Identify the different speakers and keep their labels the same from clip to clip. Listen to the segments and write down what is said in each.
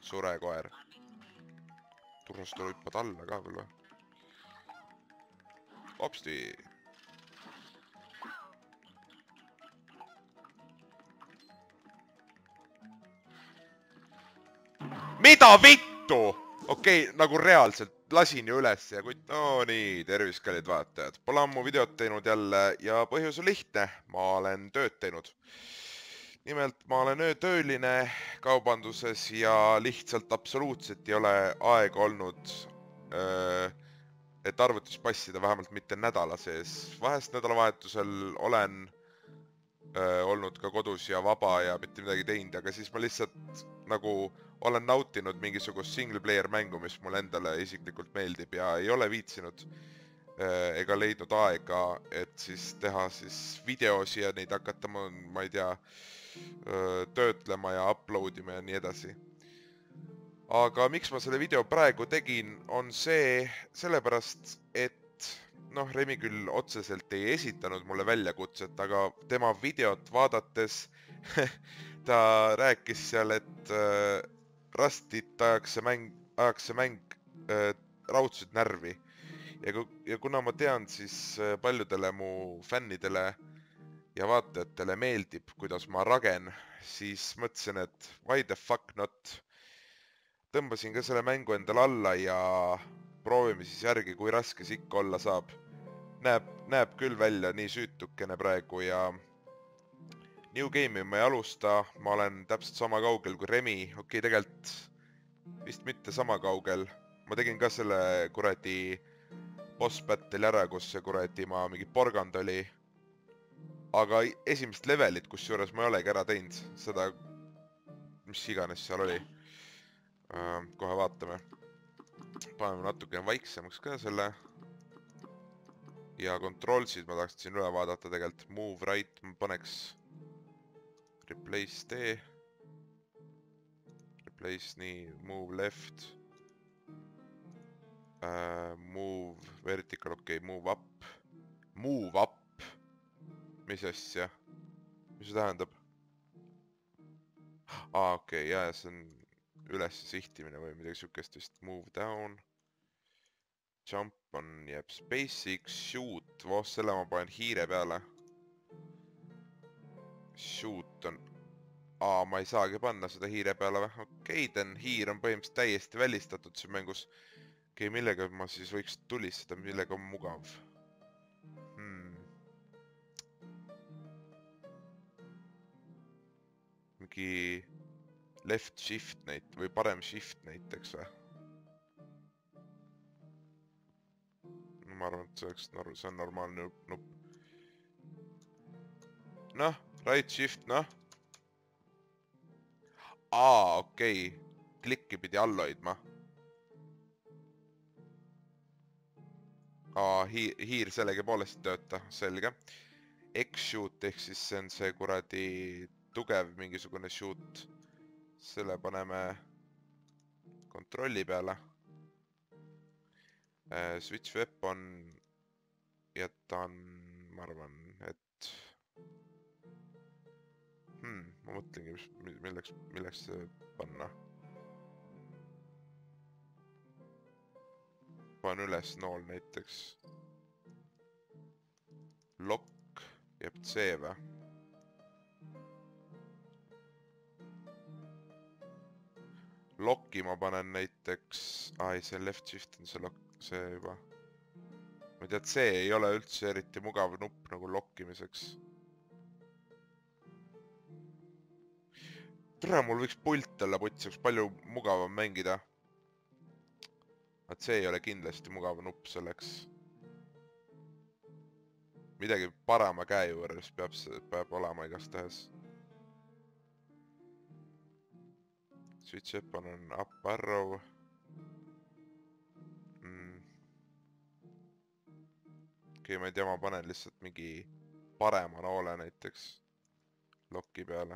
Speaker 1: Surekoer. Turrast tuleb hüppad alla ka veel või? Hopsti. Mida vittu? Okei, nagu reaalselt lasin ju üles ja kuid, no nii, tervist kallid vaatajad. Pole ammu videot teinud jälle ja põhjus on lihtne, ma olen tööd teinud. Nimelt, ma olen öötööline kaubanduses ja lihtsalt absoluutselt ei ole aega olnud, et arvutis passida vähemalt mitte nädala sees. Vahest nädalavahetusel olen olnud ka kodus ja vaba ja mitte midagi teinud, aga siis ma lihtsalt nagu olen nautinud mingisugust single player mängu, mis mulle endale isiklikult meeldib ja ei ole viitsinud ega leidnud aega, et siis teha siis videosi ja neid hakata, ma ei tea, töötlema ja uploadima ja nii edasi. Aga miks ma selle video praegu tegin, on sellepärast, et noh, Remi küll otseselt ei esitanud mulle väljakutset, aga tema videot vaadates ta rääkis seal, et Rustit ajaks see mäng raudselt närvi. Ja kuna ma tean, siis paljudele mu fännidele ja vaatajatele meeldib, kuidas ma ragen, siis mõtlesin, et why the fuck not. Tõmbasin ka selle mängu endale alla ja proovime siis järgi, kui raske see ikka olla saab. Näeb küll välja nii süütukene praegu ja New Game'i ma ei alusta, ma olen täpselt sama kaugel kui Remi. Okei, tegelikult vist mitte sama kaugel. Ma tegin ka selle kuradi boss battle ära, kus see kuradi ma mingi porgand oli. Aga esimest levelit, kus juures ma ei olegi ära teinud. Seda, mis iganes seal oli. Kohe vaatame. Paneme natukene vaiksemaks ka selle. Ja controlsid ma tahaks siin üle vaadata tegelikult. Move right, ma paneks replace T. Replace nii, move left. Move vertical, okei, move up. Move up. Mis asja? Mis see tähendab? Okei, jaa, see on üles sihtimine või midagi sükest vist. Move down. Jump on jääb space'iks. Shoot, voh, selle ma panen hiire peale. Shoot on... ma ei saagi panna seda hiire peale või? Okei, then hiir on põhimõtteliselt täiesti välistatud siin mängus. Okei, millega ma siis võiks tulistada, millega on mugav? Mingi left shift või parem shift näiteks või? Ma arvan, et see on normaalne nupp. Noh, right shift, noh. Okei. Klikki pidi all hoidma. Hiir sellegi poolest ei tööta, selge. X-shoot ehk siis see on see kuradi tugev mingisugune shoot. Selle paneme kontrolli peale. Switch weapon jätan, ma arvan, et ma mõtlengi, milleks see panna. Panen üles nool näiteks. Lock jääb C või? Locki ma panen näiteks... ei, see left shift on see juba. Ma tead, C ei ole üldse eriti mugav nupp nagu lockimiseks. Tere, mul võiks pult olla putsi, oleks palju mugavam mängida. See ei ole kindlasti mugav nupp selleks. Midagi parema käe juures peab olema igastahes. Switch weapon on up arrow. Okei, ma ei tea, ma panen lihtsalt mingi parema noole näiteks locki peale.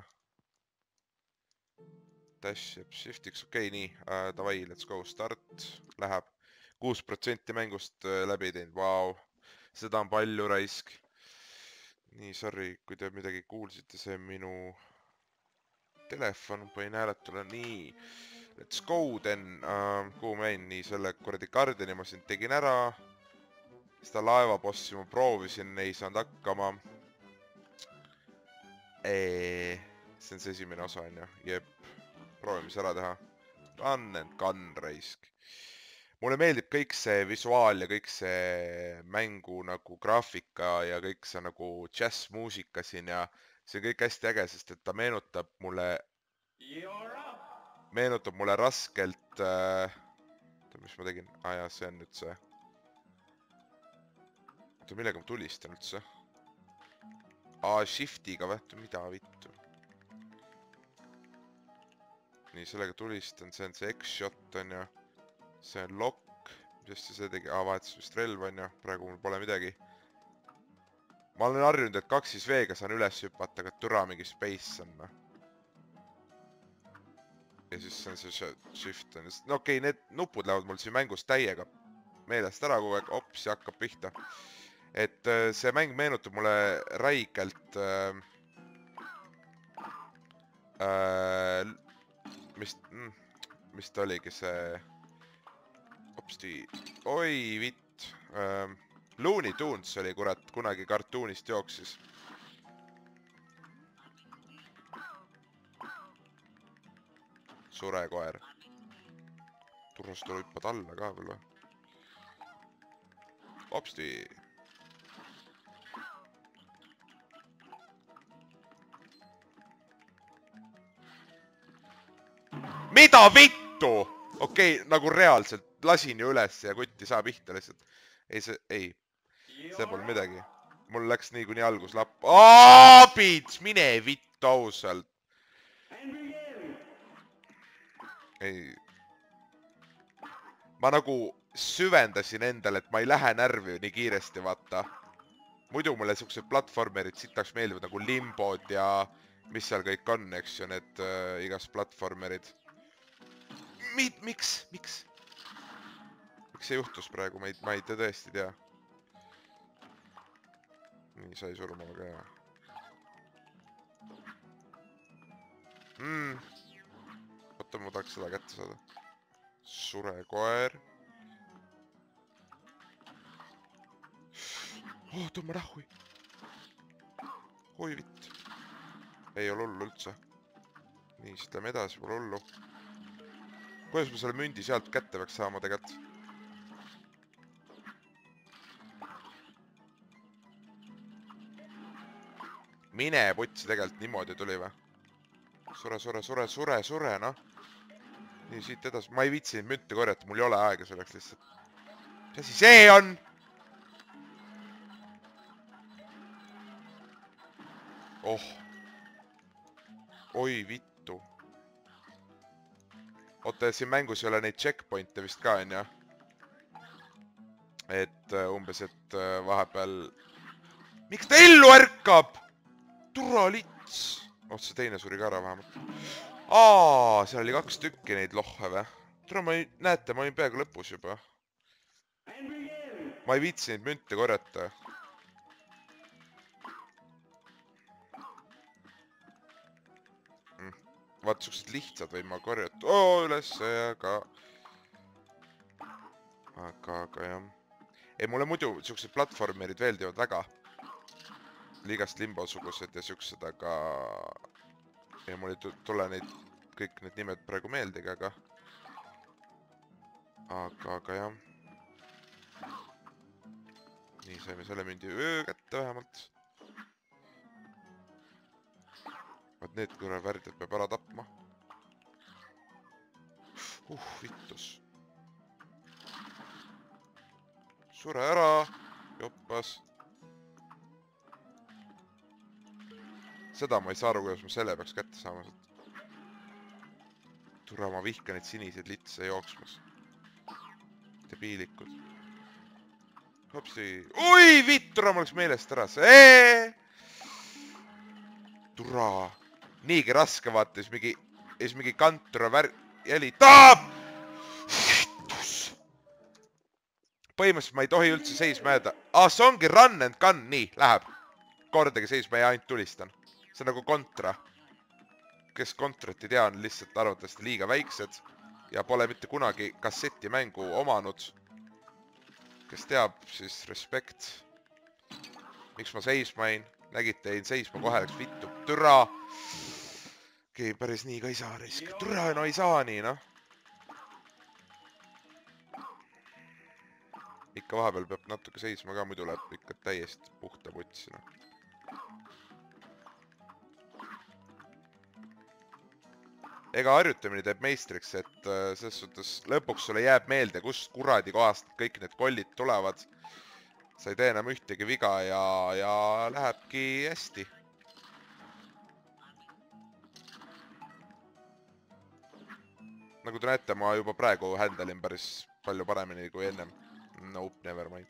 Speaker 1: Dash jääb shiftiks, okei, nii, davai, let's go, start, läheb 6% mängust läbi teinud, vau, seda on palju raisk. Nii, sorry, kui te midagi kuulsite, see minu telefon panin hääletule, nii, Let's go then. Kuhu ma jäin? Nii, selle kuradi Guardiani ma siin tegin ära. Seda laevabossi ma proovisin, ei saanud hakkama. See on see esimene osa, on ju. Jep. Proovime see ära teha. Run and gun raisk. Mulle meeldib kõik see visuaal ja kõik see mängu nagu graafika ja kõik see nagu jazz-muusika siin ja see on kõik hästi äge, sest et ta meenutab mulle raskelt mis ma tegin? Jaa, see on nüüd see. Oota, millega ma tulistan üldse? Shiftiga või? Mida vittu? Nii, sellega tulistan, see on see X-shot, on ju. See on lock, mis see tegi, vahetus vist relv on ju, praegu mul pole midagi. Ma olen harjunud, et 2-5-ga saan üles hüpata, aga türa mingi space on. Ja siis see on see shift on. No okei, need nupud lähevad mul siin mängus täiega meelest ära kogu aeg, ops ja hakkab pihta. Et see mäng meenutab mulle räigelt mis ta oligi see Opsti, oi vitt, Looney Tunes oli kurat, kunagi kartuunist jooksis. Surekoer. Turrast tuleb hüppad alla ka veel või? Opsti. Mida vittu? Okei, nagu reaalselt. Lasin ju üles ja kutti saa pihta lihtsalt. Ei. See pole midagi. Mul läks nii kuni algus lapp. Aabits! Mine vittu ausalt. Ei. Ma nagu süvendasin endale, et ma ei lähe närvi nii kiiresti, vaata. Muidu mulle siuksed platformerid sitaks meeldivad nagu limbod ja mis seal kõik on, eks ju, need igas platformerid. Miks? Miks see juhtus praegu? Ma ei tõesti tea. Nii, sai surma väga hea. Oota, ma tahaks seda kätte saada. Surekoer. Tõmba rahui. Oi vitt. Ei ole hullu üldse. Nii, siis lähme edasi, pole hullu. Kuidas ma selle mündi sealt kätte peaks saama tegelikult? Mine putsi tegelikult niimoodi tuli või? Sure, noh. Nii, siit edasi. Ma ei viitsi neid münte korjata, mul ei ole aega selleks lihtsalt. Mis asi see on? Oi vittu. Oota, siin mängus ei ole neid checkpointe vist ka, on ja? Et umbes, et vahepeal... Miks ta ellu ärkab? Turra lits! See teine suri ka ära vähemalt. Seal oli 2 tükki neid lohhe või? Turra, näete, ma olin peaaegu lõpus juba. Ma ei viitsi neid münte korjata. Vaat siuksed lihtsad võin ma korjata. Ülesse, aga jah. Ei, mulle muidu siuksed platformerid veeldivad väga. Liigast limbosugused ja siuksed, aga... Ja mul ei tule neid, kõik need nimed praegu meeldigi, aga... Aga jah. Nii, saime selle mündi kätte vähemalt. Vaat need kõrval värdjad peab ära tapma. Vittus. Sure ära. Joppas. Seda ma ei saa aru, kuidas ma selle peaks kätte saama. Turra, ma vihka neid siniseid litse jooksmas. Debiilikud. Hopsi. Oi, vitt, turra, ma oleks meelest ära. Turra. Niigi raske vaata, siis mingi kantura jäli. Taab! Vittus! Põhimõtteliselt ma ei tohi üldse seisma jääda. See ongi run and gun. Nii, läheb. Kordagi seisma ja ainult tulistan. See on nagu kontra. Kes kontrat ei tea, on lihtsalt arvatavasti liiga väiksed. ja pole mitte kunagi kasseti mängu omanud. Kes teab, siis respekt. Miks ma seisma jäin? Nägite, jäin seisma, kohe läks vittu. Türa! Okei, päris nii ka ei saa risk. Türa, no ei saa nii, noh. Ikka vahepeal peab natuke seisma ka, muidu läheb ikka täiesti puhta putsina. Ega harjutamine teeb meistriks, et selles suhtes lõpuks sulle jääb meelde, kust kuradi kohast kõik need kollid tulevad. Sa ei tee enam ühtegi viga ja lähebki hästi. Nagu te näete, ma juba praegu händalin päris palju paremini kui ennem. Nope, never mind.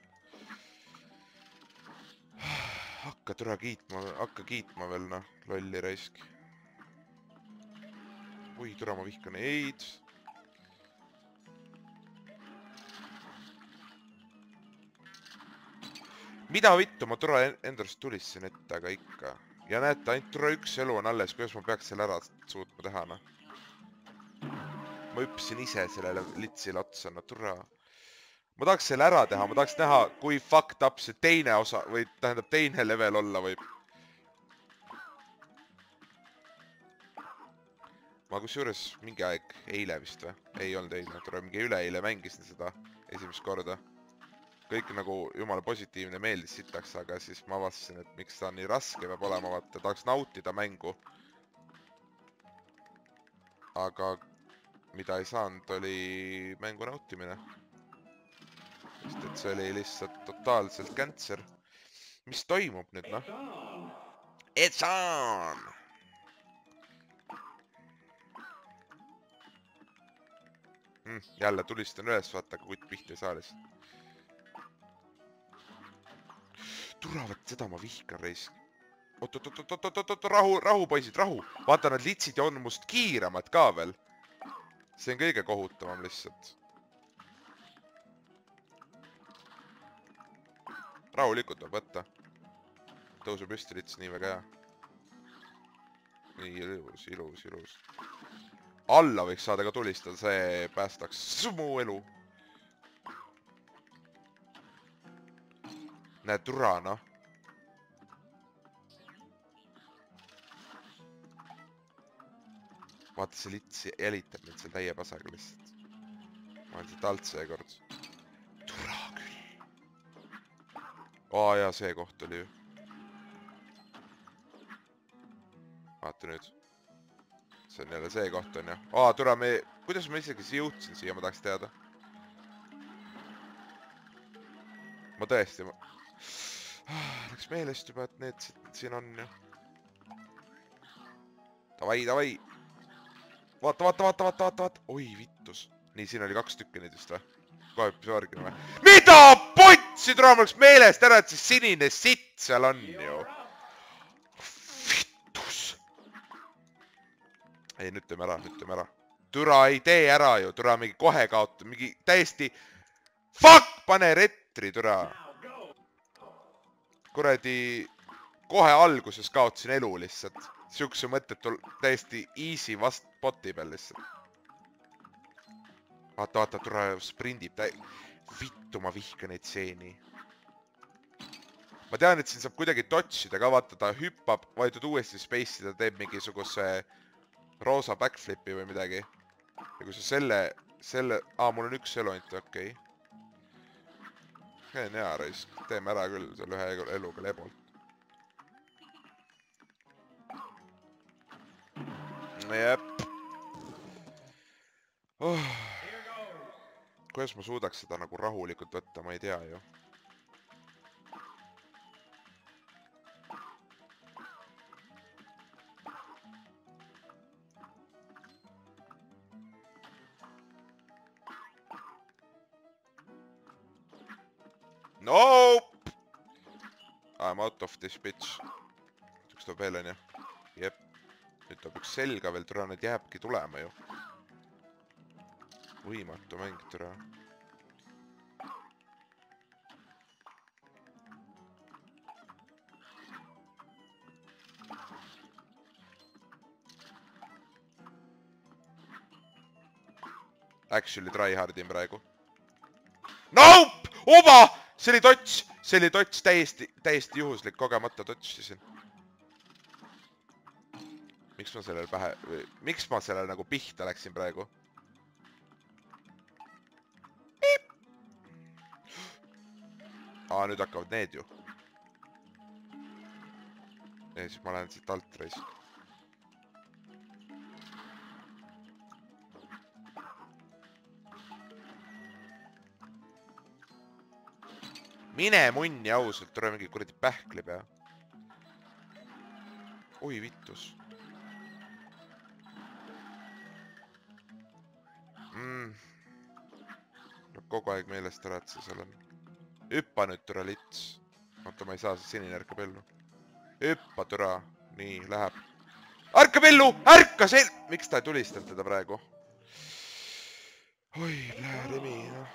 Speaker 1: Hakka kiitma veel, noh, lolli raisk. Ui, türa, ma vihkan neid. Mida vittu, ma türa endast tulissin ette, aga ikka. Ja näete, ainult türa üks elu on alles, kuidas ma peaks selle ära suutma teha, noh. Ma hüppasin ise sellele litsile otsa, no türa. Ma tahaks selle ära teha, ma tahaks näha, kui fucked up see teine osa, või tähendab teine level olla võib. Ma kusjuures mingi aeg eile vist või? Ei olnud eile, türa mingi üleeile mängisin seda esimest korda. Kõik nagu jumala positiivne meeldis sitaks, aga siis ma avastasin, et miks ta nii raske peab olema, vaata, tahaks nautida mängu. Aga mida ei saanud, oli mängu nautimine. Sest et see oli lihtsalt totaalselt cancer. Mis toimub nüüd, noh? It's on! Jälle tulistan üles, vaata, aga kutt pihti ei saa lihtsalt. Turavat, seda ma vihkan reis. Oot, rahu, poisid, rahu. Vaata, nad litsid ja on must kiiramad ka veel. See on kõige kohutavam lihtsalt. Rahulikult tuleb võtta. Tõusu püsti lits, nii väga hea. Nii ilus. Alla võiks saada ka tulistada, see päästaks mu elu. Näe, türa, noh. Vaata, see lits jälitab mind seal täie pasaga lihtsalt. Ma olen siit alt seekord. Türa küll. Jaa, see koht oli ju. Vaata nüüd. See on jälle see koht on ju. Türa, kuidas ma isegi jõudsin siia, ma tahaks teada. Ma tõesti... Läks meelest juba, et need siin on ju. Davai. Vaata. Oi, vittus. Nii, siin oli 2 tükki neid vist või? Kohe hüppis vargina või? Mida potsi, türa, ma oleks meelest ära, et see sinine sitt seal on ju. Vittus. Ei, nüüd teeme ära. Türa ei tee ära ju, türa mingi kohe kaota, mingi täiesti... Fuck, pane retri, türa. Kuradi, kohe alguses kaotsin elu lihtsalt. Siukse mõttetul täiesti easy vast boti peal lihtsalt. Vaata, türa sprindib. Vittu, ma vihkan neid seeni. Ma tean, et siin saab kuidagi dodge'ida ka, vaata, ta hüppab, vajutad uuesti space'i, ta teeb mingisuguse roosa backflipi või midagi. Ja kui sa selle... mul on 1 elu ainult, okei. See on hea raisk, teeme ära küll selle ühe eluga lebolt. Jep. Kuidas ma suudaks seda nagu rahulikult võtta, ma ei tea ju. Nope! I'm out of this bitch. Üks tuleb veel, on ju? Jep. Nüüd tuleb üks selga veel, türa, need jääbki tulema ju. Võimatu mäng, türa. Actually tryhardin praegu. Nope! Oba! See oli tots täiesti juhuslik, kogemata totsisin. Miks ma sellele nagu pihta läksin praegu? Nüüd hakkavad need ju. Ja siis ma lähen siit alt reis. Mine munni ausalt, tule mingi kuradi pähkli pea. Oi vittus. Kogu aeg meelest ära, et see seal on. Hüppa nüüd türa lits. Oota, ma ei saa, see sinine ärkab ellu. Hüppa türa. Nii, läheb. Ärkab ellu! Ärka see! Miks ta ei tulistanud teda praegu? Oi, Remi, noh.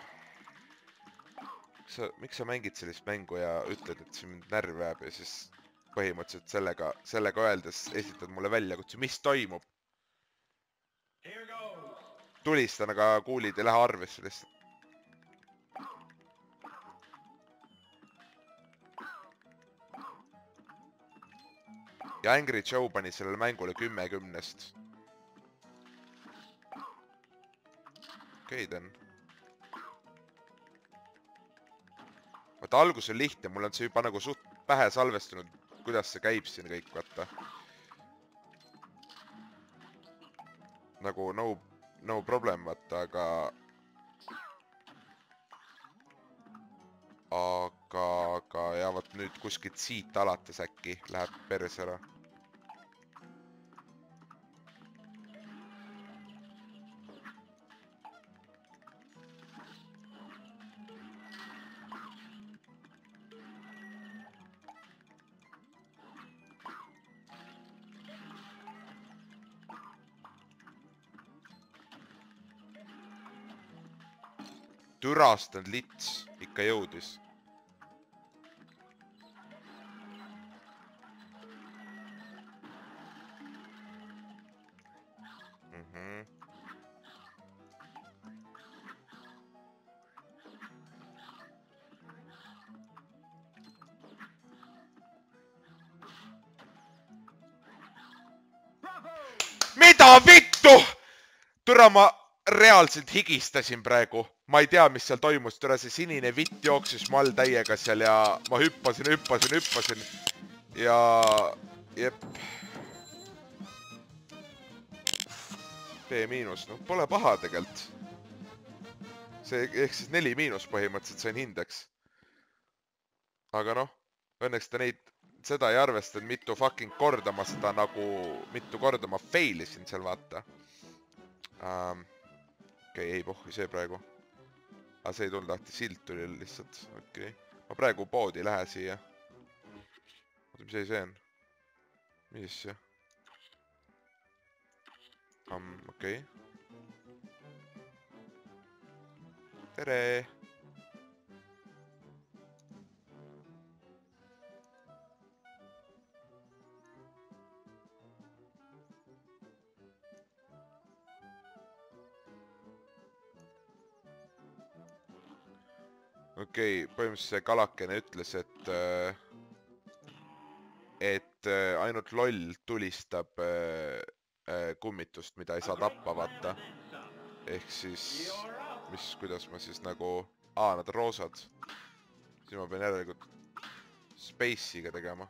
Speaker 1: Miks sa mängid sellist mängu ja ütled, et see mind närv jääb ja siis põhimõtteliselt sellega öeldes esitad mulle välja, kutsu, mis toimub? Tulistan, aga kuulid ei lähe arvesse lihtsalt. Ja Angry Joe pani sellele mängule 10-10-st. Okei, then. Vaata, algus on lihtne, mul on see juba nagu suht pähe salvestunud, kuidas see käib siin kõik, vaata. Nagu no problem, vaata, aga ja vaat nüüd kuskilt siit alates äkki läheb peres ära. Türastanud lits ikka jõudis. Mida vittu? Türa, ma reaalselt higistasin praegu. Ma ei tea, mis seal toimus. Türa, see sinine vitt jooksis mall täiega seal ja ma hüppasin. Ja... Jep. B-, noh, pole paha tegelt. See ehk siis 4- põhimõtteliselt sain hindeks. Aga noh, õnneks ta seda ei arvestanud, mitu fucking korda ma seda nagu, mitu korda ma failisin seal, vaata. Okei, ei pohhi see praegu. Aga see ei tulnud lahti, silt tuli lihtsalt. Okei. Ma praegu poodi lähe siia. Oota, mis see on? Mis see? Okei. Tere! Okei, põhimõtteliselt see kalakene ütles, et ainult loll tulistab kummitust, mida ei saa tappa, vaata. Ehk siis, kuidas ma siis nagu... nad on roosad. Siis ma pean järelikult Space'iga tegema.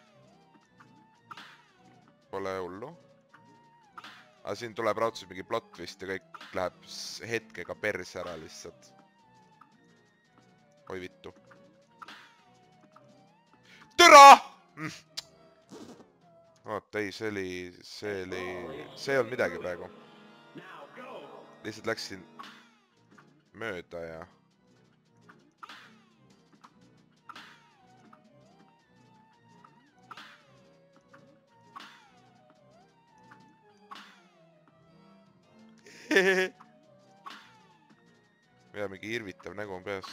Speaker 1: Pole hullu. Aga siin tuleb raudselt mingi plot twist ja kõik läheb hetkega perse ära lihtsalt. Oi vittu. Türa! Oot, ei, see on midagi praegu. Lihtsalt läksin mööda ja... Ja mingi irvitav nägu on peas.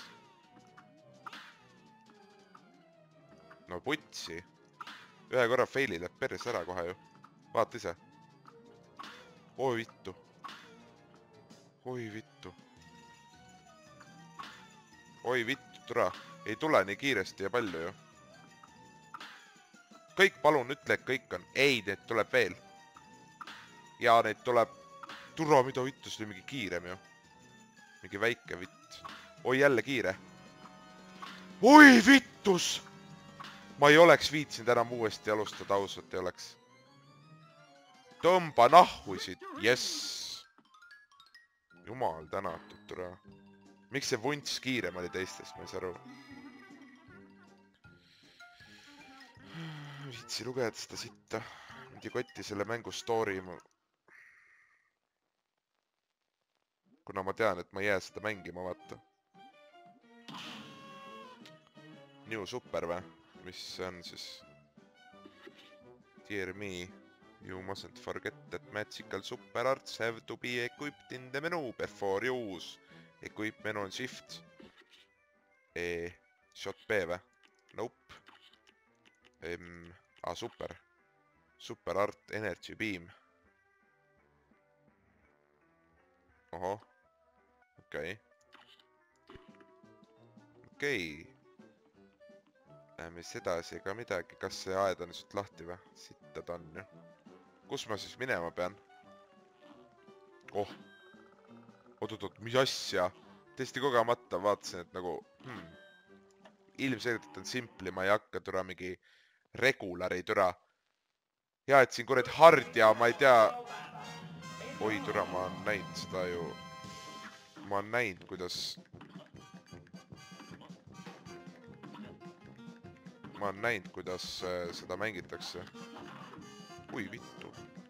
Speaker 1: No putsi. Ühe korra faili läheb peres ära kohe ju. Vaata ise. Oi vittu. Oi vittu. Oi vittu, türa. Ei tule nii kiiresti ja palju ju. Kõik, palun ütle, et kõik on. Ei, neid tuleb veel. Ja neid tuleb... Türa, mida vittu, see oli mingi kiirem ju. Mingi väike vitt. Oi, jälle kiire. Oi vittus! Ma ei oleks viitsinud enam uuesti alustada, ausalt ei oleks. Tõmba nahvusid, jess. Jumal tänatud, türa. Miks see vunts kiirem oli teistest, ma ei saa aru. Viitsi lugeda seda sitta. Mindi kotti selle mängu story. Kuna ma tean, et ma ei jää seda mängima, vaata. New Super või? Mis see on siis? Dear me, you mustn't forget that magical super arts have to be equipped in the menu before you use. Equip menu on shift. Shot B või? Nope. Super. Super art energy beam. Oho. Okei. Okei. Läheme siis edasi ega midagi. Kas see aed on lihtsalt lahti või? Sitta ta on ju. Kus ma siis minema pean? Oh. Oot, mis asja? Tõesti kogemata vaatasin, et nagu... Ilmselgelt on simpli, ma ei hakka türa mingi regulari türa. Ja, et siin kurat hard ja ma ei tea... Oi türa, ma olen näinud seda ju... Ma olen näinud, kuidas... Ma olen näinud, kuidas seda mängitakse. Ui, vittu.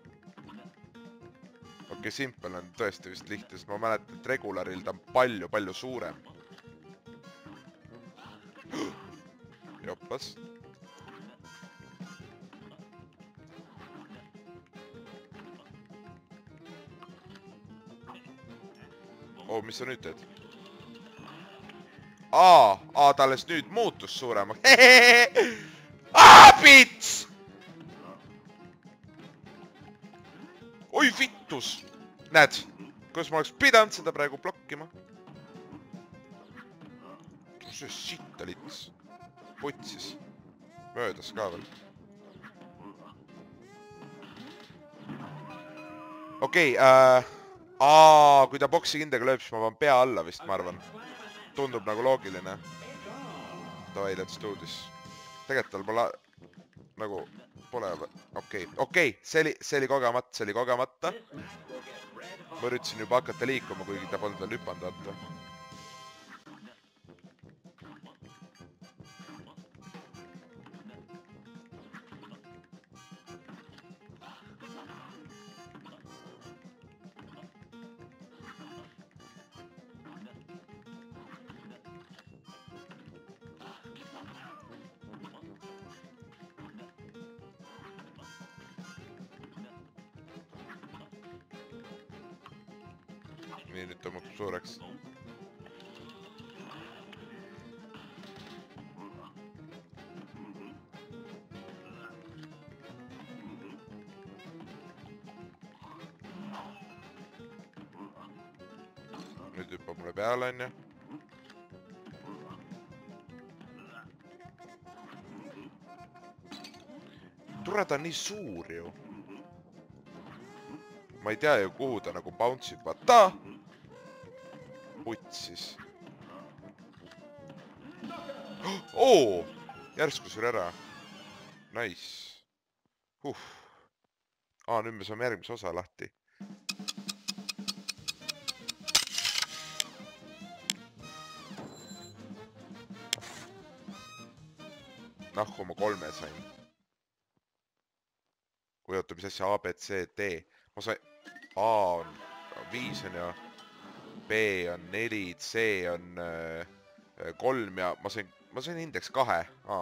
Speaker 1: Okei, simple on tõesti vist lihtne, sest ma mäletan, et regularil ta on palju suurem. Joppas. Mis sa nüüd teed? Ta alles nüüd muutus suuremaks. Pits! Oi vittus! Näed, kuidas ma oleks pidanud seda praegu blokkima? See sitta lits. Putsis. Möödas ka veel. Okei, kui ta boksi kindega lööb, siis ma panen pea alla vist, ma arvan. Tundub nagu loogiline. Davai, let's do this. Tegelikult tal pole... Nagu... Pole... Okei. See oli kogemata. Ma üritasin juba hakata liikuma, kuigi ta polnud veel hüpanud, vaata. Nii, nüüd tõmbab suureks. Nüüd hüppab mulle peale, on ju. Tule, ta on nii suur ju. Ma ei tea ju, kuhu ta nagu bounce'ib, vaata! Putsis. Järsku suri ära. Nice. Nüüd me saame järgmise osa lahti. Nahku ma 3 sain. Või oota, mis asja? A, B, C, D. Ma sain... A on 5 on ja... B on 4, C on 3 ja ma sain indeks 2.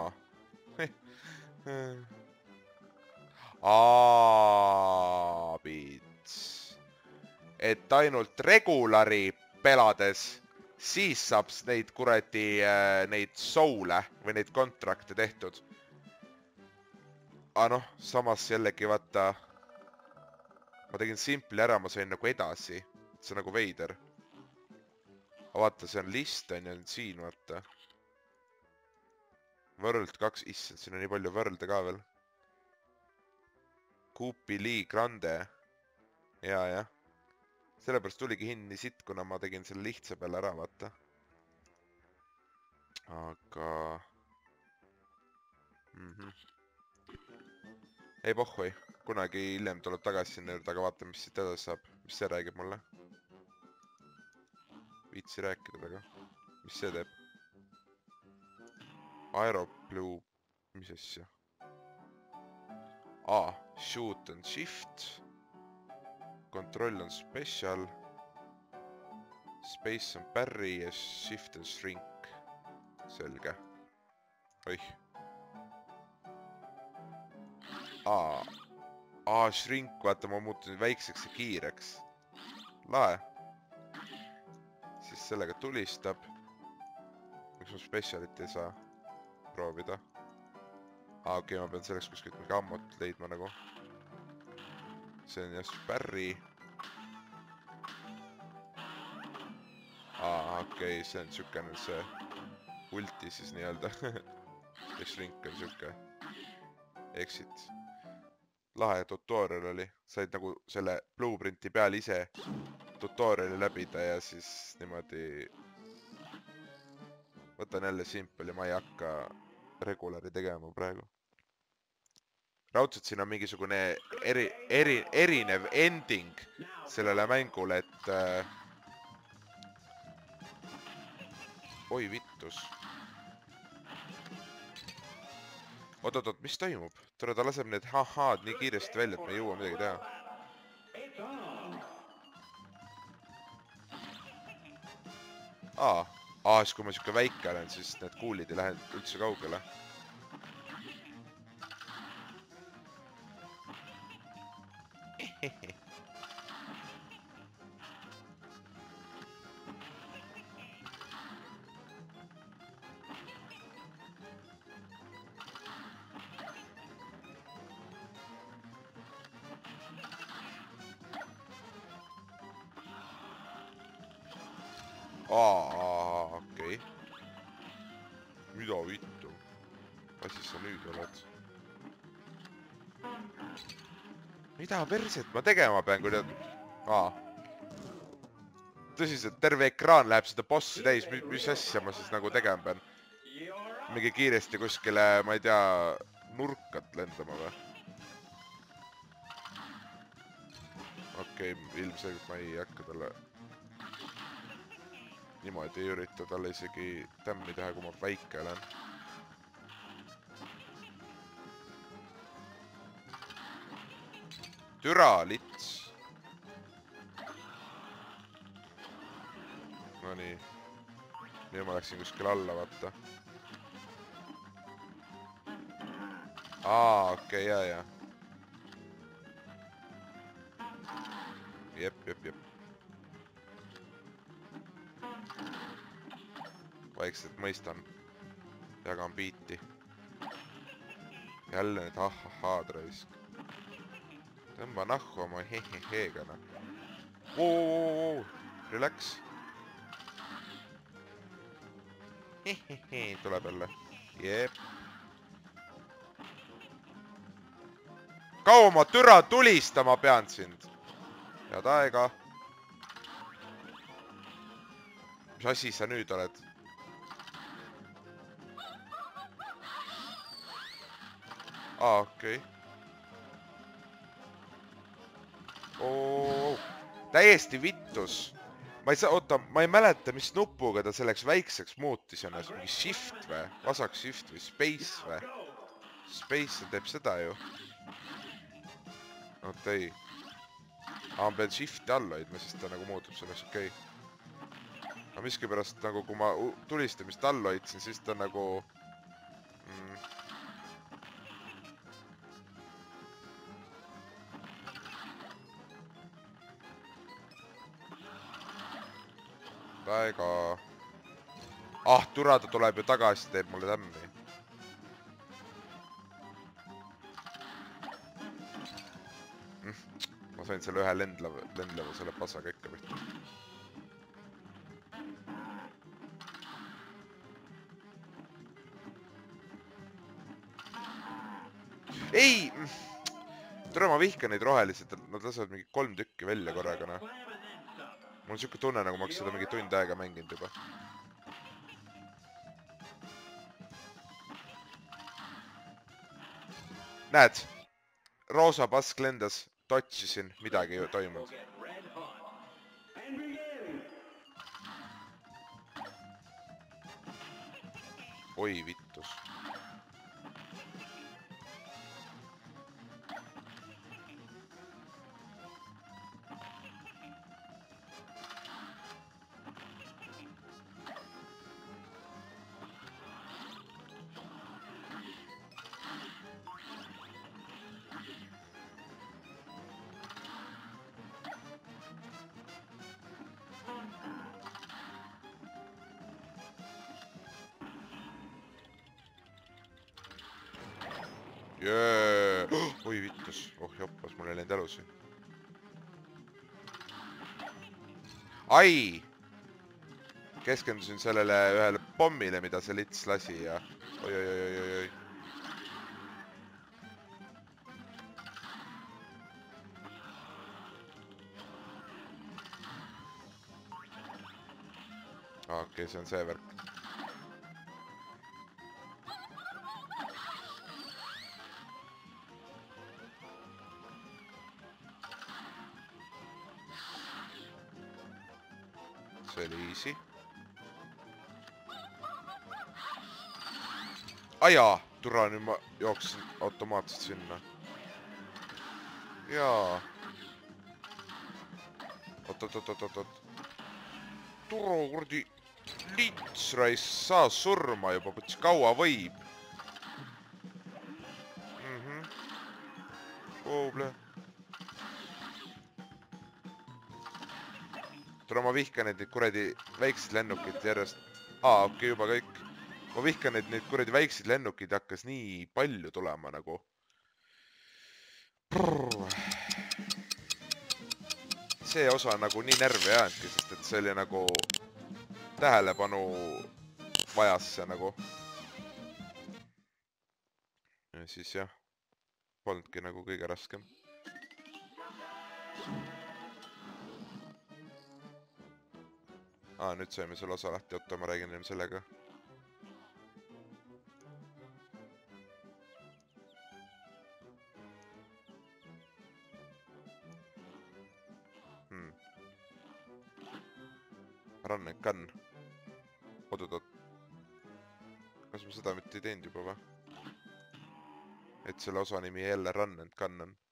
Speaker 1: Bits. Et ainult regulari pelades, siis saab neid kuradi neid soule või neid kontrakte tehtud. Noh, samas jällegi vaata, ma tegin simpli ära, ma sain nagu edasi. See on nagu veider. Vaata, see on list, on siin, vaata. World 2, issand, siin on nii palju World'e ka veel. Coupi Lee Grande. Jah. Sellepärast tuligi hind nii sitt, kuna ma tegin selle lihtsa peale ära, vaata. Aga... Ei pohhui, kunagi hiljem tuleb tagasi sinna juurde, aga vaata, mis siit edasi saab. Mis see räägib mulle? Viitsi rääkida väga. Mis see teeb? Aeroblue, mis asja? Shoot on shift. Control on special. Space on parry ja shift on shrink. Selge. Oih. Shrink, vaata, ma muutusin väikseks ja kiireks. Lae. Siis sellega tulistab. Miks ma specialit ei saa proovida? Okei, ma pean selleks kuskilt mingi ammut leidma nagu. See on just parry. Okei, see on sükene see ulti siis nii-öelda. Ja shrink on süke. Exit. Lahe tutorial oli. Said nagu selle blueprinti peal ise tutoriali läbida ja siis niimoodi võtan jälle simple ja ma ei hakka regulari tegema praegu. Raudselt siin on mingisugune erinev ending sellele mängule, et... Oi vittus. Oot, mis toimub? Tule, ta laseb need hahaad nii kiiresti välja, et me ei jõua midagi teha. Siis kui ma siuke väike olen, siis need kuulid ei lähe üldse kaugele. Okei. Mida vittu? Assis sa nüüd oled? Mida perset ma tegema pean, kui need... Tõsiselt, terve ekraan läheb seda bossi täis. Mis asja ma siis nagu tegema pean? Mingi kiiresti kuskile, ma ei tea, nurkat lendama või? Okei, ilmselgelt ma ei hakka talle... Niimoodi ei ürita talle isegi tämmi teha, kui ma väike olen. Türa lits. No nii. Nüüd ma läksin kuskil alla, vaata. Okei, jah. Jep. Vaikselt mõistan. Jagan biiti. Jälle need ahahaad raisk. Tõmba nahku oma heheheegana. Relax. Tuleb jälle. Jep. Kaua ma türa tulistama pean sind? Head aega. Mis asi sa nüüd oled? Okei. Täiesti vittus. Ma ei saa, oota, ma ei mäleta, mis nupuga ta selleks väikseks muutis ennast. Mingi shift või? Vasak shift või space või? Space teeb seda ju. Oota ei. Ma pean shifti all hoidma, siis ta nagu muutub selleks okei. Aga miskipärast nagu kui ma tulistamist all hoidsin, siis ta nagu... Väga... Türa, ta tuleb ju tagasi, teeb mulle tämmi. Ma sain selle ühe lendleva selle pasaga ikka pihta. vihkan neid rohelised, nad lasevad mingi 3 tükki välja korraga, noh. Mul on siuke tunne, nagu ma oleks seda mingi tund aega mänginud juba. Näed, roosa pask lendas, dodžisin, midagi ei toimunud. Oi vittus. Jee. Oi vittus. Oh joppas, mul ei läinud elusi. Ai! Keskendusin sellele ühele pommile, mida see lits lasi ja... Oi, oi, oi, oi, oi. Okei, see on see värk. See oli easy. Ajaa! Türa, nüüd ma jooksin automaatselt sinna. Jaa. Oot. Turo, kurdi lits rais, saa surma juba, võtsi kaua võib. Ooble. Tule, ma vihkan neid kuradi väiksed lennukid järjest. Okei, juba kõik. Ma vihkan neid kuradi väiksed lennukid hakkas nii palju tulema nagu. See osa nagu nii närvi ajandki, sest et see oli nagu tähelepanu vajas see nagu. Ja siis jah, polnudki nagu kõige raskem. Nüüd saime selle osa lahti, oota, ma räägin ennem sellega. Run and gun. Oot. Kas ma seda mitte ei teinud juba või? Et selle osa nimi jälle Run and gun on.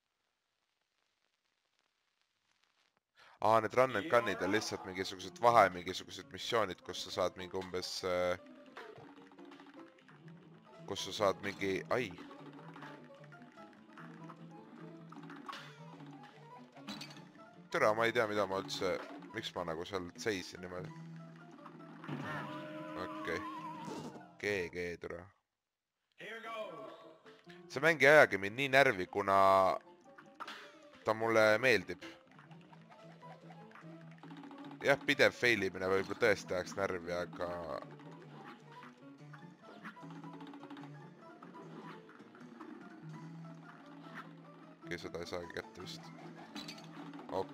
Speaker 1: Need run and gun'id on lihtsalt mingisugused mingisugused missioonid, kus sa saad mingi umbes... Kus sa saad mingi... Ai! Türa, ma ei tea, mida ma üldse... Miks ma nagu seal seisin niimoodi? Okei. GG, türa. See mäng ei ajagi mind nii närvi, kuna... Ta mulle meeldib. Jah, pidev failimine võib tõesti ajaks närvi, aga... Okei, seda ei saagi kätte vist. Ok.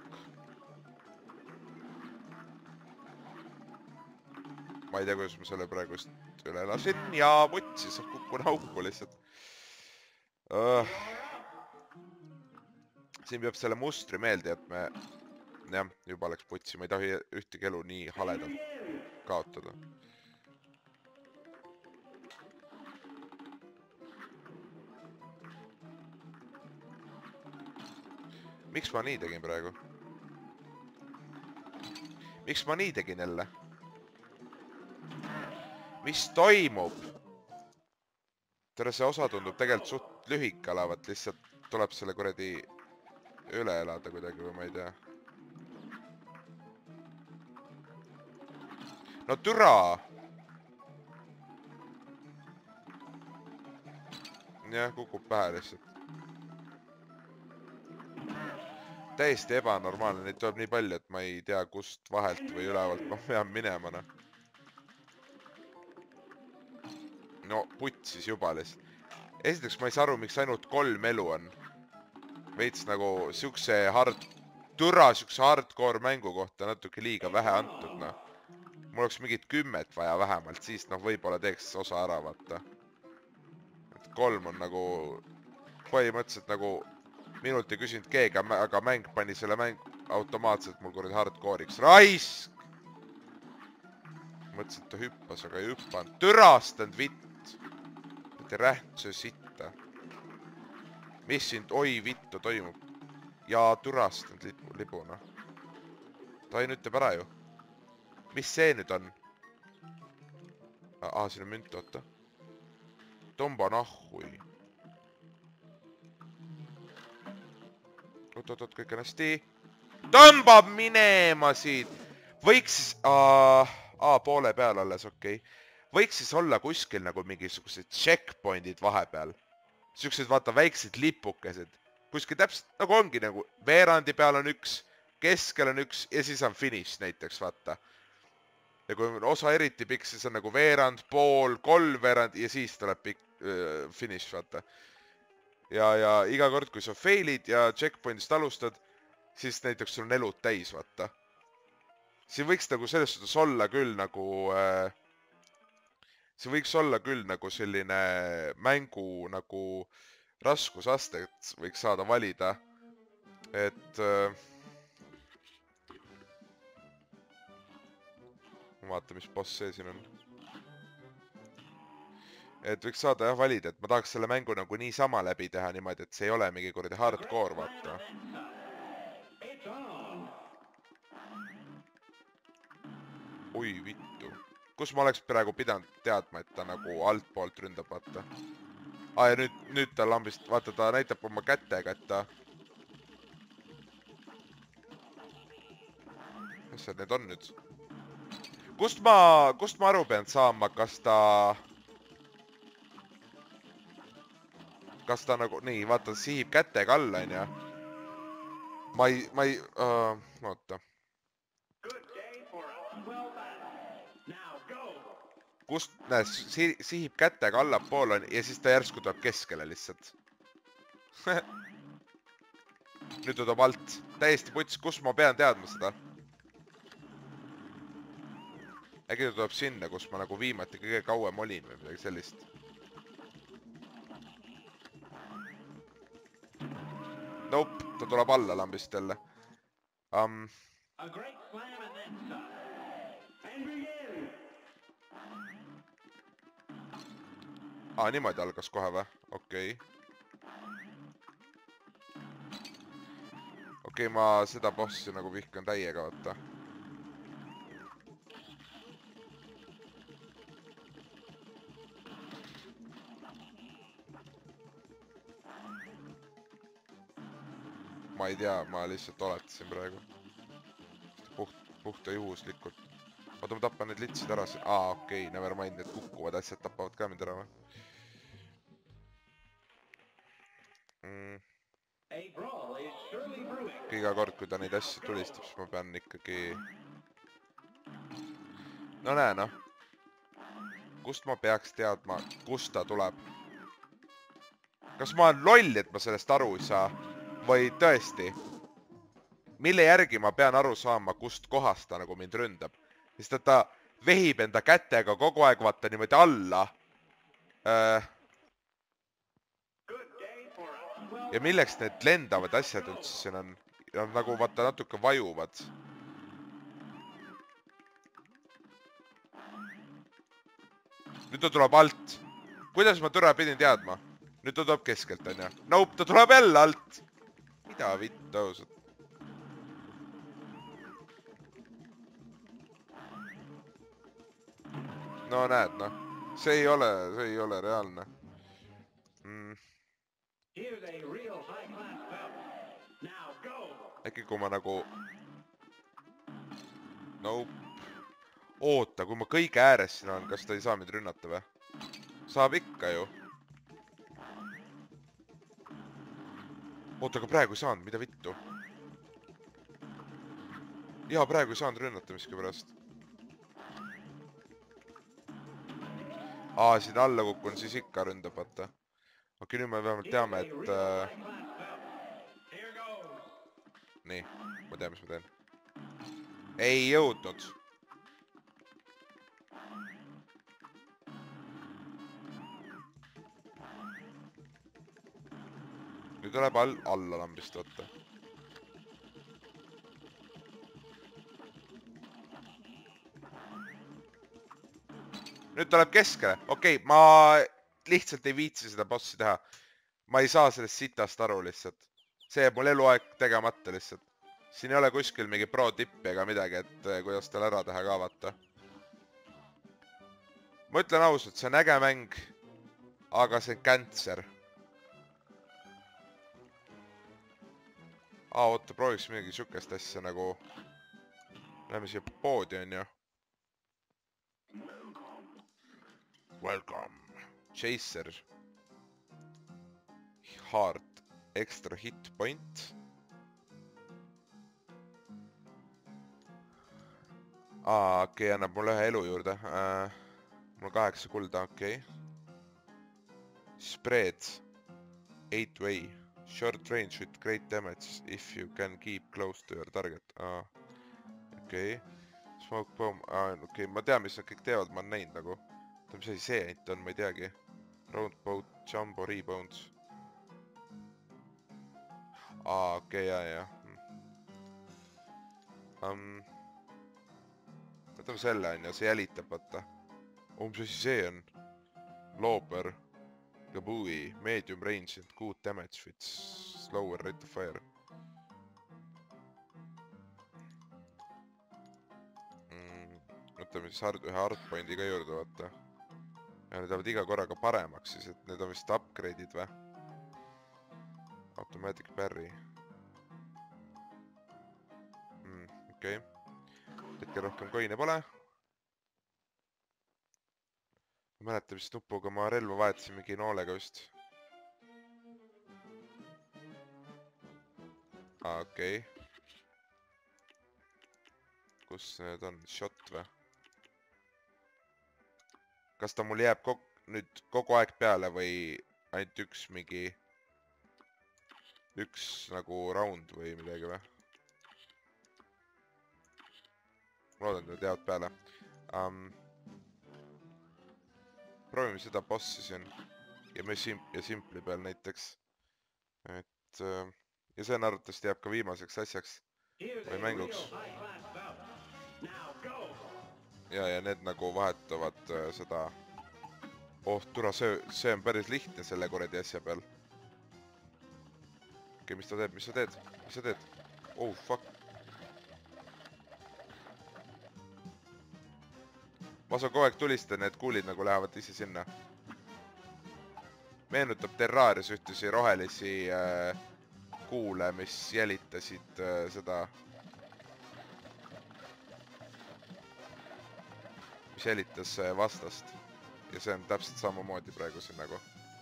Speaker 1: Ma ei tea, kuidas ma selle praegust üle lasin ja võtsis, kukkun auku lihtsalt. Siin peab selle mustri meelde, et me... Jah, juba läks putsi, ma ei tahi ühtegi elu nii haledalt kaotada. Miks ma nii tegin praegu? Miks ma nii tegin jälle? Mis toimub? Tere, see osa tundub tegelikult suht lühike alavat, lihtsalt tuleb selle kuradi üle elada kuidagi või ma ei tea. No türa! Jah, kukub pähe lihtsalt. Täiesti ebanormaalne, neid tuleb nii palju, et ma ei tea, kust vahelt või ülevalt ma pean minema. No putsis juba lihtsalt. Esiteks ma ei saa aru, miks ainult 3 elu on. veits nagu siukse hardcore mängu kohta natuke liiga vähe antud, noh. Mul oleks mingit 10 vaja vähemalt, siis noh, võib-olla teeks osa ära, vaata. Et 3 on nagu põhimõtteliselt nagu minult ei küsinud keegi, aga mäng pani selle mäng automaatselt mul kuradi hardcore'iks. Raisk! Mõtlesin, et ta hüppas, aga ei hüppanud. Türastanud vitt. Mitte rähtsö sitta. Mis siin, oi vittu toimub. Ja türastanud libuna. Ta ei nüüd teeb ära ju. Mis see nüüd on? Siin on münt, oota. Tomba nahhui. Oot, kõik on hästi. Tõmbab minema siit. Võiks siis... poole peal alles, okei. Võiks siis olla kuskil nagu mingisugused checkpointid vahepeal. Siuksed, vaata, väiksed lipukesed. Kuskil täpselt nagu ongi nagu veerandi peal on üks, keskel on üks ja siis on finish näiteks, vaata. Ja kui on osa eriti pikk, siis on nagu veerand, pool, kolmveerand ja siis tuleb pikk finish, vaata. Ja iga kord, kui sa failid ja checkpointist alustad, siis näiteks sul on elud täis, vaata. Siin võiks nagu selles suhtes olla küll nagu... See võiks olla küll nagu selline mängu nagu raskusaste, et võiks saada valida. Et... Vaata, mis boss see siin on. Et võiks saada jah valida, et ma tahaks selle mängu nagu niisama läbi teha niimoodi, et see ei ole mingi kuradi hardcore, vaata. Oi vittu. Kus ma oleks praegu pidanud teadma, et ta nagu altpoolt ründab, vaata. Ja nüüd ta lambist, vaata, ta näitab oma kätega, et ta... Mis see need on nüüd? Kust ma aru pean saama, kas ta nagu, nii, vaata, sihib kätega alla, on ja? Ma ei, oota. Kust, näed, sihib kätega allapool on ja siis ta järsku tuleb keskele lihtsalt. Nüüd ta tuleb alt. Täiesti puts, kus ma pean teadma seda? Äkki ta tuleb sinna, kus ma nagu viimati kõige kauem olin või midagi sellist. Nope, ta tuleb alla lambist jälle. Niimoodi algas kohe või? Okei. Okei, ma seda bossi nagu vihkan täiega, vaata. Ma ei tea, ma lihtsalt oletasin praegu. Puhta juhuslikult. Oota, ma tappan need litsid ära. Okei, never mind, need kukkuvad asjad tapavad ka mind ära või? Iga kord, kui ta neid asju tulistab, siis ma pean ikkagi... No näe, noh. Kust ma peaks teadma, kust ta tuleb? Kas ma olen loll, et ma sellest aru ei saa? Või tõesti? Mille järgi ma pean aru saama, kust kohast ta nagu mind ründab? Sest et ta vehib enda kätega kogu aeg vaata niimoodi alla. Ja milleks need lendavad asjad üldse siin on? Nad nagu vaata natuke vajuvad. Nüüd ta tuleb alt. Kuidas ma türa pidin teadma? Nüüd ta tuleb keskelt, on ja? Nope, ta tuleb jälle alt. Mida vittu ausalt? No näed, noh. See ei ole reaalne. Äkki kui ma nagu... Nope. Oota, kui ma kõige ääres siin on, kas ta ei saa mind rünnata või? Saab ikka ju. Oota, aga praegu ei saanud, mida vittu? Jaa, praegu ei saanud rünnata miski pärast. Siin alla kukkun, siis ikka ründab, vaata. Okei, nüüd me vähemalt teame, et... Nii, ma tean, mis ma teen. Ei jõudnud. Nüüd tuleb alla lambist võtta. Nüüd tuleb keskele. Okei, ma lihtsalt ei viitsi seda bossi teha. Ma ei saa sellest sitast aru lihtsalt. See jääb mul eluaeg tegemata lihtsalt. Siin ei ole kuskil mingi pro tippi ega midagi, et kuidas tal ära teha ka vaata. Ma ütlen ausalt, see on äge mäng, aga see on cancer. Oota, prooviks midagi sükest asja nagu... Läheme siia poodi on ju. Welcome. Chaser. Heart. Extra hit point. Okei, annab mulle ühe elu juurde. Mul 8 kulda, okei. Spread. 8-way. Short range with great damage if you can keep close to your target. Okei. Smoke bomb. Okei, ma tean, mis nad kõik teevad, ma olen näinud nagu. Mis asi see ainult on, ma ei teagi. Roundboat, jumbo, rebounds. Okei, jaa. Võtame selle on ja see jälitab, vaata. Mis asi see on? Looper. Gabui. Medium range and good damage with slower rate of fire. Võtame siis ühe hardpoindi ka juurde, vaata. Ja need jäävad iga korraga paremaks siis, et need on vist upgrade'id või? Automatic parry. Okei. Hetkel rohkem koine pole. Ma mäletan, mis nupuga ma relva vahetasin mingi noolega vist. Okei. Kus need on? Shot või? Kas ta mul jääb nüüd kogu aeg peale või ainult üks mingi... Üks nagu round või midagi või? Ma loodan, et need jäävad peale. Proovime seda bossi siin. Ja simpli peal näiteks. Et... Ja see arvatavasti jääb ka viimaseks asjaks. Või mänguks. Ja need nagu vahetavad seda... Tule, see on päris lihtne selle kuradi asja peal. Okei, mis ta teeb? Mis sa teed? Oh, fuck. Ma saan kogu aeg tulistada, need kuulid nagu lähevad ise sinna. Meenutab Terrarias ühtesi rohelisi kuule, mis jälitasid seda... Mis jälitas vastast. Ja see on täpselt samamoodi praegu siin nagu.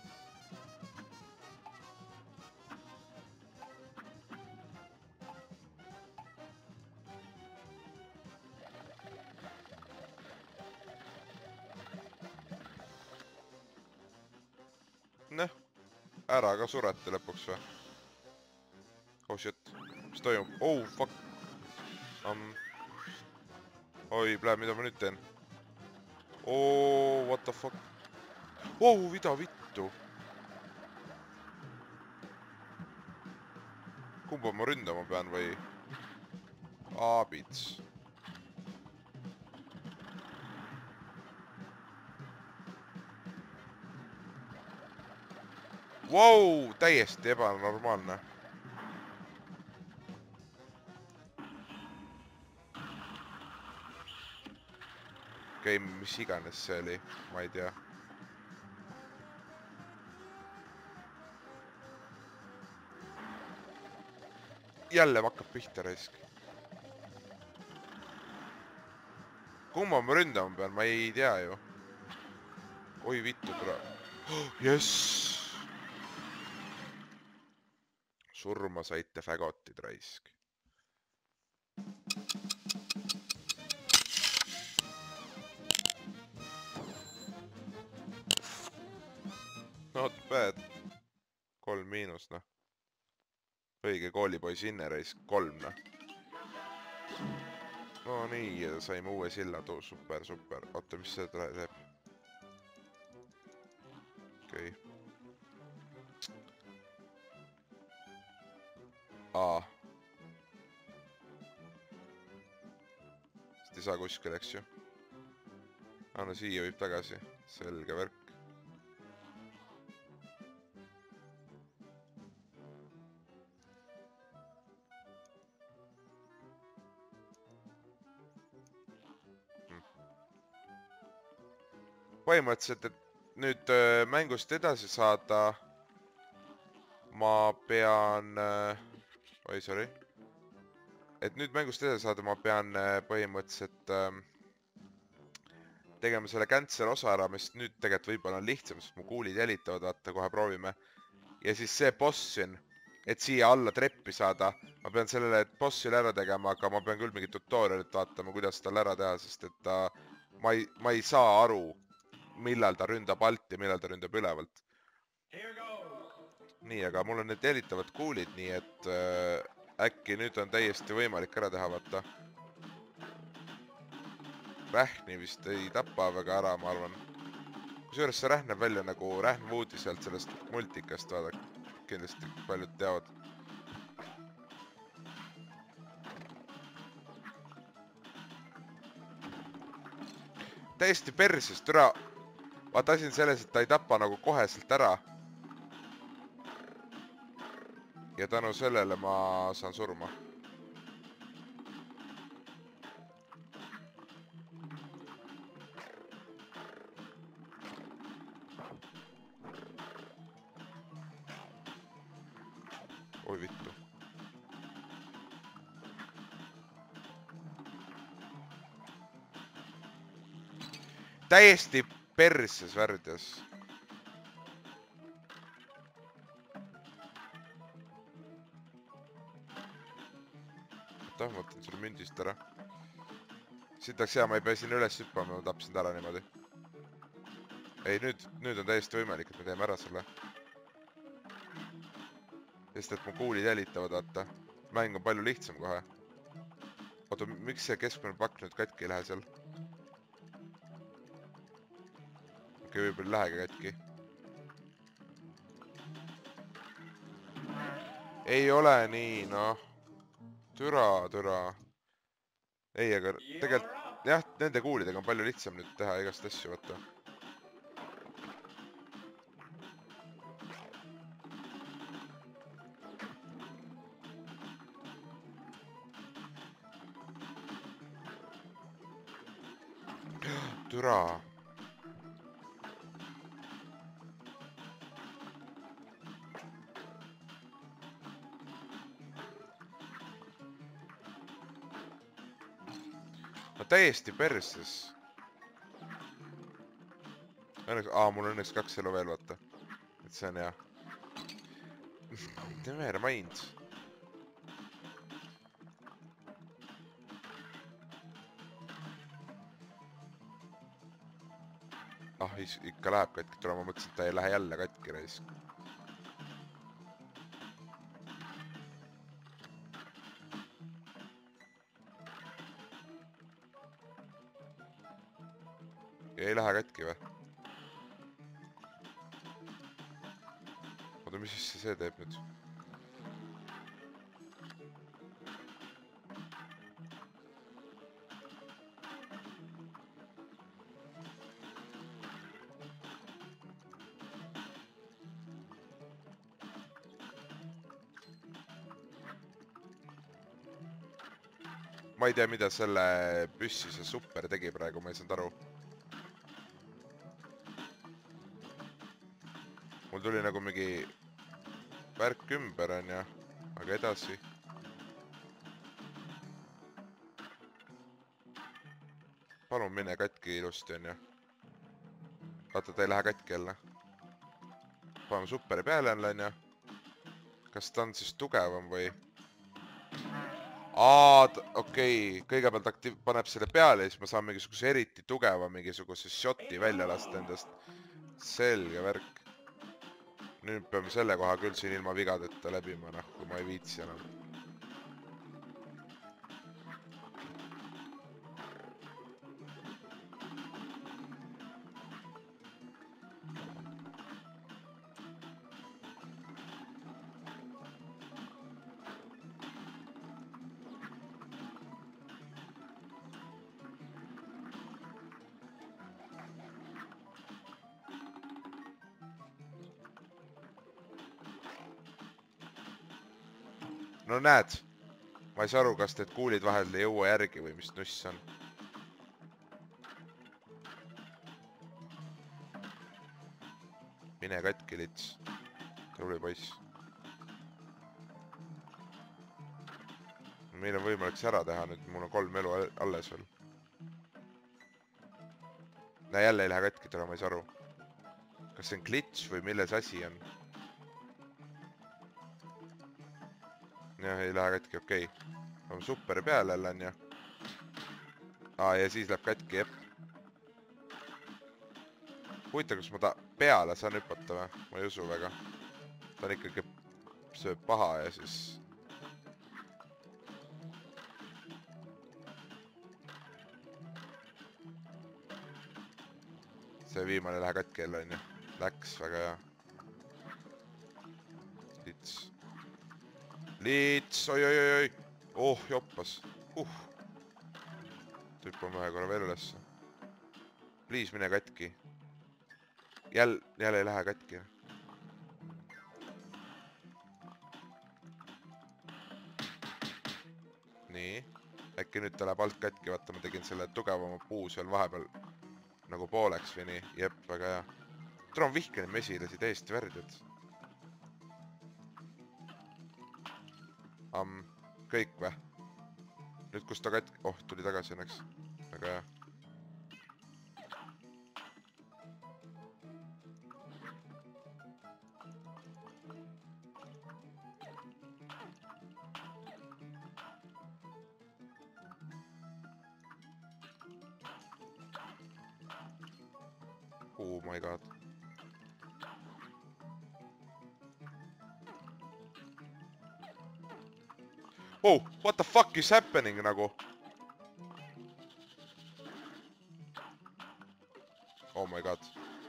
Speaker 1: Ära ka surete lõpuks või? Oh shit, mis toimub? Oh fuck. Oi, pläb, mida ma nüüd teen? Oh, what the fuck? Oh, mida vittu? Kumba ma ründama pean või? Aabits. Wow, täiesti ebanormaalne. Okei, mis iganes see oli, ma ei tea. Jälle hakkab pihta raisk. Kumma ma ründama pean, ma ei tea ju. Oi vittu tule. Jess! Surma saite fägotid raisk. Not bad. 3 miinus, noh. õige koolipoisi innereis, 3 noh. No nii, saime uue silla, super, super. Oota, mis see teeb? Okei. Sest ei saa kuskil, eks ju. No siia võib tagasi. Selge värk. Põhimõtteliselt, et nüüd mängust edasi saada ma pean... Oi, sorry. Et nüüd mängust edasi saada ma pean põhimõtteliselt tegema selle cancel osa ära, mis nüüd tegelikult võib-olla on lihtsam, sest mu kuulid jälitavad, vaata, kohe proovime. Ja siis see boss siin, et siia alla treppi saada, ma pean sellele bossile ära tegema, aga ma pean küll mingi tutorialit vaatama, kuidas tal ära teha, sest et ma ei saa aru, millal ta ründab alt ja millal ta ründab ülevalt. Nii, aga mul on need jälitavad kuulid, nii et äkki nüüd on täiesti võimalik ära teha, vaata. Rähni vist ei tapa väga ära, ma arvan. Kusjuures see rähneb välja nagu Rähn Woodi sealt sellest multikast, vaada. Kindlasti paljud teavad. Täiesti perses, türa. Vaata asi on selles, et ta ei tapa nagu koheselt ära. Ja tänu sellele ma saan surma. Oi vittu. Täiesti perses värdjas. Ma võtan selle mündist ära. Siit oleks hea, ma ei pea sinna üles hüppama, ma tapsin ta ära niimoodi. Ei, nüüd on täiesti võimalik, et me teeme ära selle. Sest et mu kuulid jälitavad, vaata. Mäng on palju lihtsam kohe. Oota, miks see keskmine pakk nüüd katki ei lähe seal? Okei, võib-olla ei lähegi katki. Ei ole nii, noh. Türa. Ei, aga tegelikult, jah, nende kuulidega on palju lihtsam nüüd teha igast asju, vaata. Türa. No täiesti perses. Õnneks, mul on õnneks 2 elu veel, vaata. Et see on hea. Never mind. Ikka läheb katki, tule ma mõtlesin, et ta ei lähe jälle katki raisk. Ja ei lähe katki või? Oota, mis siis see teeb nüüd? Ma ei tea, mida selle püssi see super tegi praegu, ma ei saanud aru. Mul tuli nagu mingi värk ümber, on ja, aga edasi. Palun mine katki ilusti, on ja. Vaata, ta ei lähe katki jälle. Paneme superi peale, on ja. Kas ta on siis tugevam või? Okei, kõigepealt paneb selle peale ja siis ma saan mingisuguse eriti tugeva mingisuguse shoti välja lasta endast. Selge värk. Nüüd peame selle koha küll siin ilma vigadeta läbima, kui ma ei viitsi enam. No näed, ma ei saa aru, kas need kuulid vahel ei jõua järgi või mis nuss on. Mine katki, lits. Tubli poiss. Meil on võimalik see ära teha nüüd, mul on 3 elu alles veel. Näe, jälle ei lähe katki, täna ma ei saa aru. Kas see on glitch või milles asi on? Jah, ei lähe katki, okei. On super peale jälle on ja. Ja siis läheb katki, jep. Huvitav, kas ma peale saan hüpata või? Ma ei usu väga. Ta on ikkagi sööb paha ja siis... See viimane ei lähe katki jälle on ja. Läks väga hea. Lits. Liits, oi. Oh, joppas. Tüppame ühe korra veel ülesse. Please, mine katki. Jälle ei lähe katki. Nii. Äkki nüüd ta läheb alt katki. Vaata, ma tegin selle tugevama puu seal vahepeal nagu pooleks või nii. Jep, väga hea. Tule on vihkeline mesilasi täiesti värdjad. Kõik või? Nüüd kus ta katki... Oh, tuli tagasi õnneks. Väga hea. Oh my god. Oh, what the fuck is happening nagu? Oh my god.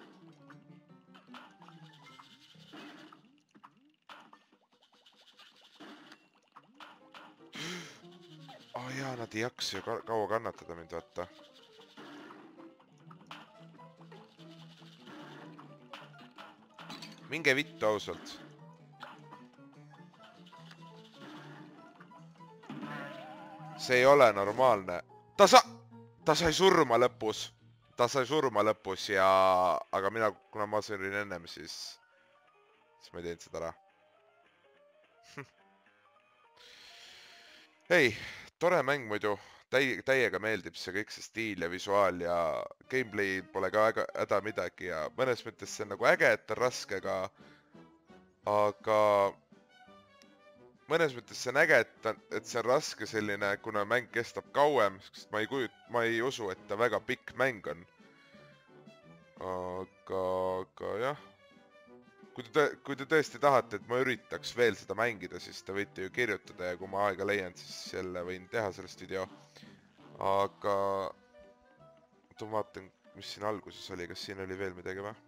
Speaker 1: Oh jaa, nad ei jaksa ju kaua kannatada mind, vaata. Minge vittu ausalt. See ei ole normaalne. Ta sai surma lõpus. Ta sai surma lõpus ja... Aga mina, kuna ma sõin ennem, siis ma ei teinud seda ära. Ei, tore mäng muidu. Täiega meeldib see kõik see stiil ja visuaal ja gameplay pole ka häda midagi ja mõnes mõttes see on nagu äge, et on raske, aga mõnes mõttes see on äge, et see on raske selline, kuna mäng kestab kauem, sest ma ei usu, et ta väga pikk mäng on. Aga jah. Kui te tõesti tahate, et ma üritaks veel seda mängida, siis te võite ju kirjutada ja kui ma aega leian, siis jälle võin teha sellest video. Aga ma vaatan, mis siin alguses oli, kas siin oli veel midagi või?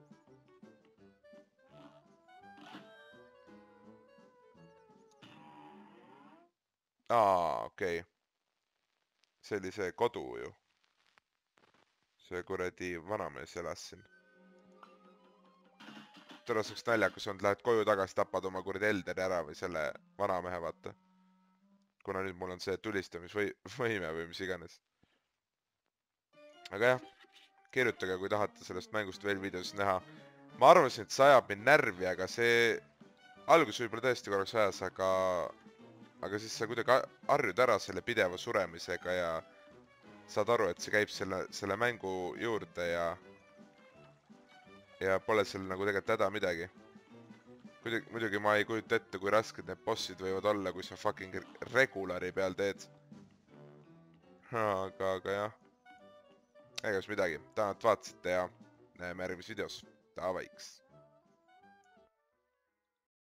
Speaker 1: Okei. See oli see kodu ju. See kuradi vanamees elas siin. Tõraseks naljakas on, lähed koju tagasi, tapad oma kuradi Elderi ära või selle vanamehe, vaata. Kuna nüüd mul on see tulistamisvõime või mis iganes. Aga jah, kirjutage, kui tahate sellest mängust veel videos näha. Ma arvasin, et see ajab mind närvi, aga see algus võib-olla tõesti korraks ajas, aga siis sa kuidagi harjud ära selle pideva suremisega ja saad aru, et see käib selle mängu juurde ja pole seal nagu tegelikult häda midagi. Muidugi ma ei kujuta ette, kui rasked need bossid võivad olla, kui sa fucking regulari peal teed. Aga jah. Egas midagi. Tänan, et vaatasite ja näeme järgmises videos. Davaiks.